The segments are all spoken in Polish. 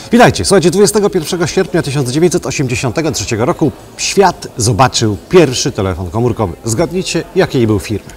Witajcie, słuchajcie, 21 sierpnia 1983 roku świat zobaczył pierwszy telefon komórkowy. Zgadnijcie, jakiej był firmy?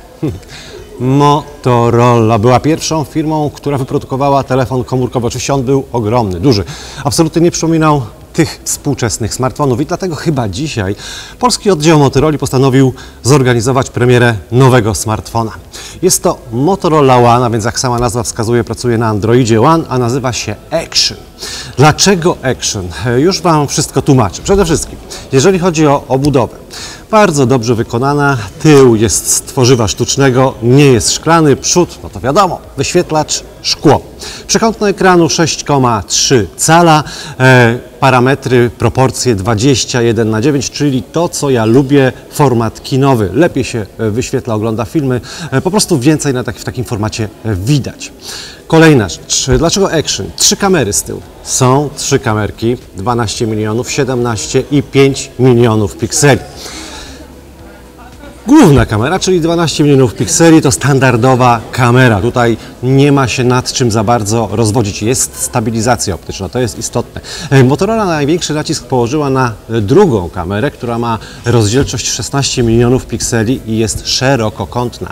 Motorola była pierwszą firmą, która wyprodukowała telefon komórkowy. Oczywiście on był ogromny, duży. Absolutnie nie przypominał tych współczesnych smartfonów i dlatego chyba dzisiaj polski oddział Motorola postanowił zorganizować premierę nowego smartfona. Jest to Motorola One, a więc jak sama nazwa wskazuje, pracuje na Androidzie One, a nazywa się Action. Dlaczego Action? Już Wam wszystko tłumaczę. Przede wszystkim, jeżeli chodzi o obudowę, bardzo dobrze wykonana, tył jest z tworzywa sztucznego, nie jest szklany, przód, no to wiadomo, wyświetlacz szkło. Przekątne ekranu 6,3 cala, parametry, proporcje 21:9, czyli to, co ja lubię, format kinowy. Lepiej się wyświetla, ogląda filmy, po prostu więcej w takim formacie widać. Kolejna rzecz. Dlaczego Action? 3 kamery z tyłu. Są 3 kamerki, 12 milionów, 17 i 5 milionów pikseli. Główna kamera, czyli 12 milionów pikseli, to standardowa kamera. Tutaj nie ma się nad czym za bardzo rozwodzić. Jest stabilizacja optyczna, to jest istotne. Motorola największy nacisk położyła na drugą kamerę, która ma rozdzielczość 16 milionów pikseli i jest szerokokątna,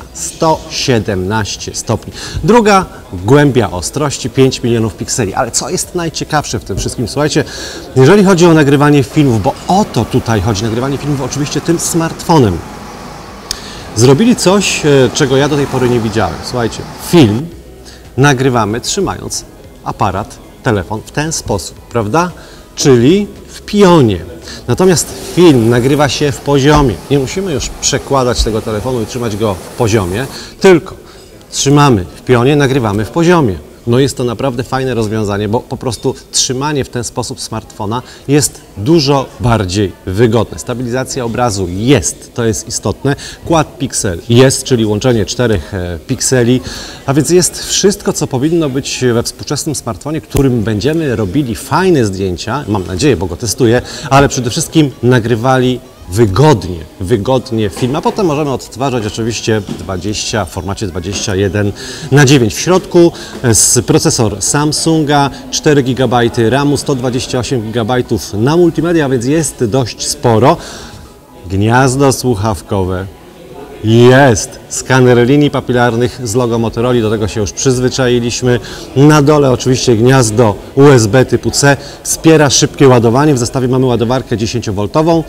117 stopni. Druga głębia ostrości 5 milionów pikseli. Ale co jest najciekawsze w tym wszystkim? Słuchajcie, jeżeli chodzi o nagrywanie filmów, bo o to tutaj chodzi, nagrywanie filmów oczywiście tym smartfonem. Zrobili coś, czego ja do tej pory nie widziałem. Słuchajcie, film nagrywamy trzymając aparat, telefon w ten sposób, prawda? Czyli w pionie. Natomiast film nagrywa się w poziomie. Nie musimy już przekładać tego telefonu i trzymać go w poziomie, tylko trzymamy w pionie, nagrywamy w poziomie. No jest to naprawdę fajne rozwiązanie, bo po prostu trzymanie w ten sposób smartfona jest dużo bardziej wygodne. Stabilizacja obrazu jest, to jest istotne. Quad pixel jest, czyli łączenie 4 pikseli, a więc jest wszystko, co powinno być we współczesnym smartfonie, którym będziemy robili fajne zdjęcia, mam nadzieję, bo go testuję, ale przede wszystkim nagrywali wygodnie film, a potem możemy odtwarzać oczywiście w formacie 21:9. W środku procesor Samsunga, 4 GB RAMu, 128 GB na multimedia, więc jest dość sporo. Gniazdo słuchawkowe. Jest skaner linii papilarnych z logo Motorola, do tego się już przyzwyczailiśmy. Na dole oczywiście gniazdo USB typu C, wspiera szybkie ładowanie. W zestawie mamy ładowarkę 10V.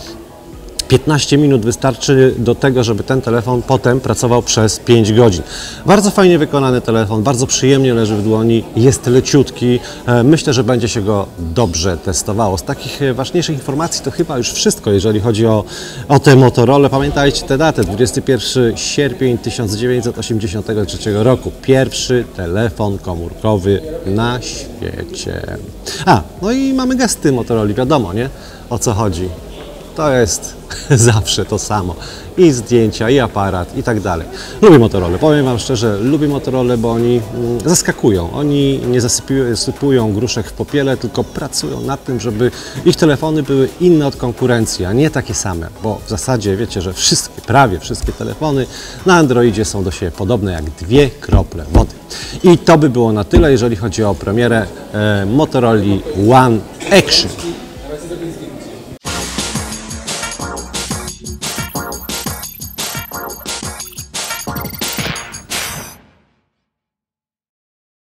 15 minut wystarczy do tego, żeby ten telefon potem pracował przez 5 godzin. Bardzo fajnie wykonany telefon, bardzo przyjemnie leży w dłoni, jest leciutki. Myślę, że będzie się go dobrze testowało. Z takich ważniejszych informacji to chyba już wszystko, jeżeli chodzi o tę Motorola. Pamiętajcie tę datę, 21 sierpień 1983 roku. Pierwszy telefon komórkowy na świecie. No i mamy gesty Motorola, wiadomo, nie? O co chodzi. To jest zawsze to samo. I zdjęcia, i aparat, i tak dalej. Lubię Motorola. Powiem Wam szczerze, lubię Motorola, bo oni zaskakują. Oni nie zasypują gruszek w popiele, tylko pracują nad tym, żeby ich telefony były inne od konkurencji, a nie takie same. Bo w zasadzie wiecie, że prawie wszystkie telefony na Androidzie są do siebie podobne jak 2 krople wody. I to by było na tyle, jeżeli chodzi o premierę Motorola One Action.